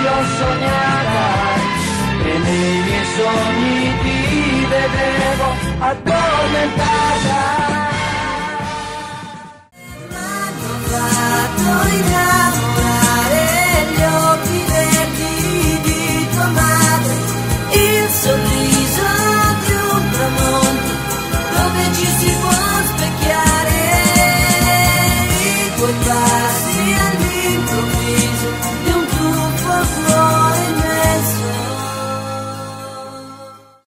l'ho sognata e nei miei sogni ti vedevo addormentata. M'hanno fatto i